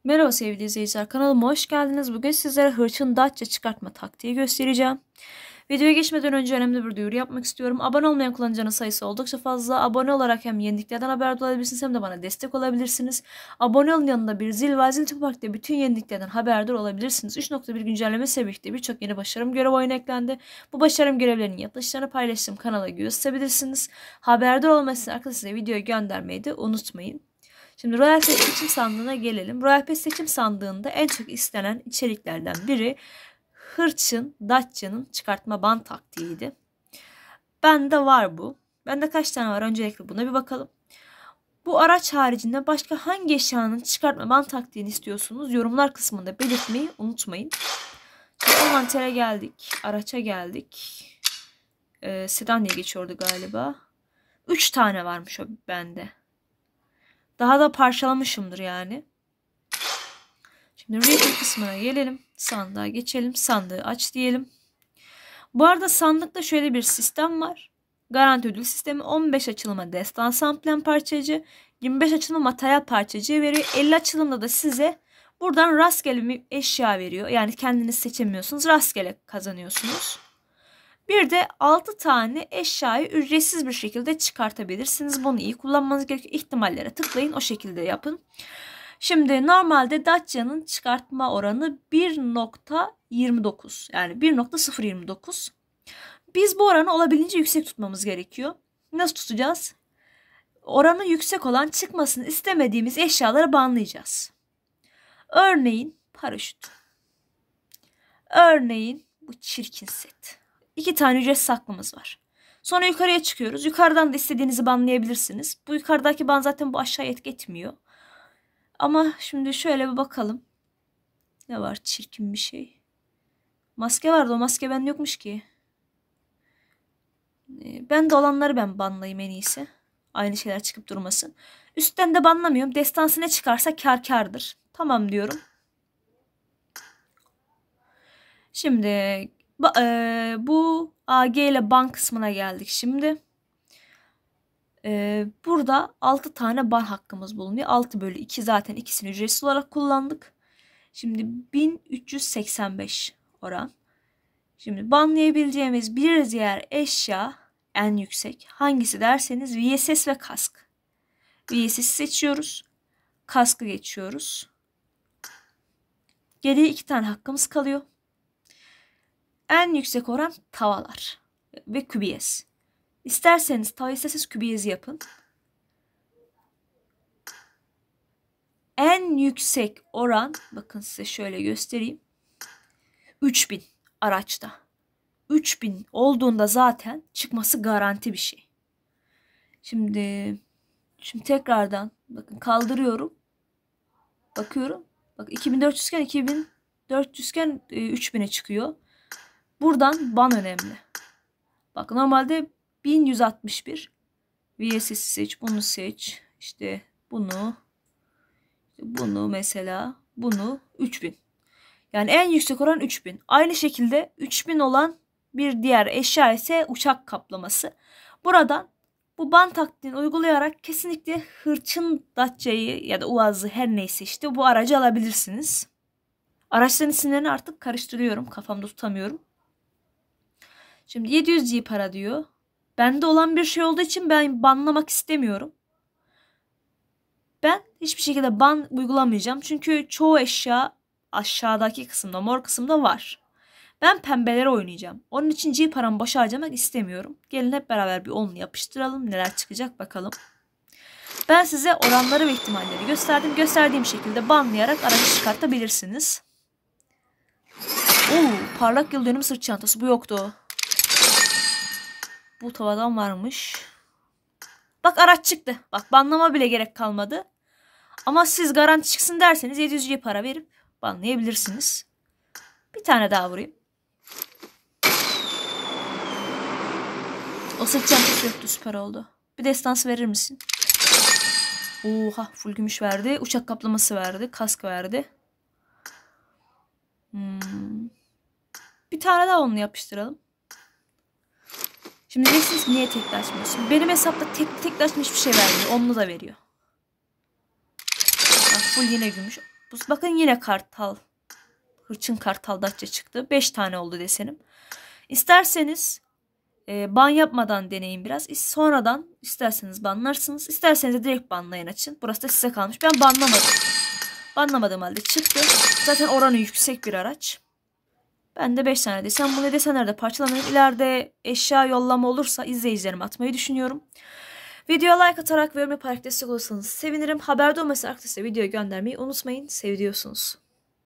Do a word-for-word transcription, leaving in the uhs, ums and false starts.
Merhaba sevgili izleyiciler, kanalıma hoş geldiniz. Bugün sizlere hırçın Dacia çıkartma taktiği göstereceğim. Videoya geçmeden önce önemli bir duyuru yapmak istiyorum. Abone olmayan kullanıcının sayısı oldukça fazla. Abone olarak hem yeniliklerden haberdar olabilirsiniz hem de bana destek olabilirsiniz. Abone olun, yanında bir zil var. Zil tıklamakla bütün yeniliklerden haberdar olabilirsiniz. üç nokta bir güncelleme sebebiyle birçok yeni başarım görev oyuna eklendi. Bu başarım görevlerinin yapılışlarını paylaştığım kanala gösterebilirsiniz. Haberdar olmak için arkadaşlar videoyu göndermeyi de unutmayın. Şimdi Royal Pass seçim sandığına gelelim. Royal Pass seçim sandığında en çok istenen içeriklerden biri hırçın Dacia'nın çıkartma band taktiğiydi. Bende var bu. Bende kaç tane var? Öncelikle buna bir bakalım. Bu araç haricinde başka hangi eşyanın çıkartma band taktiğini istiyorsunuz? Yorumlar kısmında belirtmeyi unutmayın. Envantere geldik. Araça geldik. Ee, sedan diye geçiyordu galiba. üç tane varmış o bende. Daha da parçalamışımdır yani. Şimdi Reader kısmına gelelim. Sandığa geçelim. Sandığı aç diyelim. Bu arada sandıkta şöyle bir sistem var. Garanti ödül sistemi on beş açılıma destan samplen parçacı, yirmi beş açılıma materyal parçacı veriyor. elli açılımda da size buradan rastgele bir eşya veriyor. Yani kendiniz seçemiyorsunuz. Rastgele kazanıyorsunuz. Bir de altı tane eşyayı ücretsiz bir şekilde çıkartabilirsiniz. Bunu iyi kullanmanız gerekiyor. İhtimallere tıklayın, o şekilde yapın. Şimdi normalde Dacia'nın çıkartma oranı bir nokta yirmi dokuz. Yani bir nokta sıfır yirmi dokuz. Biz bu oranı olabildiğince yüksek tutmamız gerekiyor. Nasıl tutacağız? Oranı yüksek olan, çıkmasını istemediğimiz eşyaları banlayacağız. Örneğin paraşüt. Örneğin bu çirkin set. İki tane ücretsiz hakkımız var. Sonra yukarıya çıkıyoruz. Yukarıdan da istediğinizi banlayabilirsiniz. Bu yukarıdaki ban zaten bu aşağıya etki etmiyor. Ama şimdi şöyle bir bakalım. Ne var çirkin bir şey. Maske vardı, o maske bende yokmuş ki. Ben de olanları ben banlayayım en iyisi. Aynı şeyler çıkıp durmasın. Üstten de banlamıyorum. Destansı ne çıkarsa kar kardır. Tamam diyorum. Şimdi e, bu A G ile ban kısmına geldik şimdi. E, burada altı tane ban hakkımız bulunuyor. altı bölü iki, zaten ikisini ücretsiz olarak kullandık. Şimdi bin üç yüz seksen beş oran. Şimdi banlayabileceğimiz bir diğer eşya en yüksek. Hangisi derseniz V S S ve kask. V S S'i seçiyoruz. Kaskı geçiyoruz. Geriye iki tane hakkımız kalıyor. En yüksek oran tavalar ve kübiyez. İsterseniz tava, isterseniz kübiyezi yapın. En yüksek oran, bakın size şöyle göstereyim. üç bin araçta. üç bin olduğunda zaten çıkması garanti bir şey. Şimdi şimdi tekrardan bakın kaldırıyorum. Bakıyorum. Bak iki bin dört yüz iken iki bin dört yüz iken üç bin'e çıkıyor. Buradan ban önemli. Bak normalde bin yüz altmış bir. V S S'i seç, bunu seç. İşte bunu. Bunu mesela. Bunu üç bin. Yani en yüksek oran üç bin. Aynı şekilde üç bin olan bir diğer eşya ise uçak kaplaması. Buradan bu ban taktiğini uygulayarak kesinlikle hırçın Dacia'yı ya da Uaz'ı, her neyse işte bu aracı alabilirsiniz. Araçların isimlerini artık karıştırıyorum. Kafamda tutamıyorum. Şimdi yedi yüz G para diyor. Bende olan bir şey olduğu için ben banlamak istemiyorum. Ben hiçbir şekilde ban uygulamayacağım. Çünkü çoğu eşya aşağıdaki kısımda, mor kısımda var. Ben pembeleri oynayacağım. Onun için G paramı boşa harcamak istemiyorum. Gelin hep beraber bir onlu yapıştıralım. Neler çıkacak bakalım. Ben size oranları ve ihtimalleri gösterdim. Gösterdiğim şekilde banlayarak aracı çıkartabilirsiniz. Oo, parlak yıl dönümü sırt çantası. Bu yoktu. Bu tavadan varmış. Bak araç çıktı. Bak banlama bile gerek kalmadı. Ama siz garanti çıksın derseniz yedi yüz G para verip banlayabilirsiniz. Bir tane daha vurayım. O sırt çantası yoktu, süper oldu. Bir destansı verir misin? Oha, full gümüş verdi. Uçak kaplaması verdi. Kask verdi. Hmm. Bir tane daha onunla yapıştıralım. Şimdi diyeceksiniz ki niye tekli açmıyorsun? Benim hesapta tek tekli açma hiçbir şey vermiyor. Onunla da veriyor. Bak full yine gümüş. Bu, bakın yine kartal. Hırçın kartal Datça çıktı. beş tane oldu desenim. İsterseniz e, ban yapmadan deneyin biraz. Sonradan isterseniz banlarsınız. İsterseniz de direkt banlayın açın. Burası da size kalmış. Ben banlamadım. Banlamadığım halde çıktı. Zaten oranı yüksek bir araç. Ben de beş tane desem. Bu desenlerde parçalanır. İleride eşya yollama olursa izleyicilerime atmayı düşünüyorum. Videoya like atarak ve yorum yaparak destek olursanız sevinirim. Haberde olması arkadaşlar videoyu göndermeyi unutmayın. Seviyorsunuz.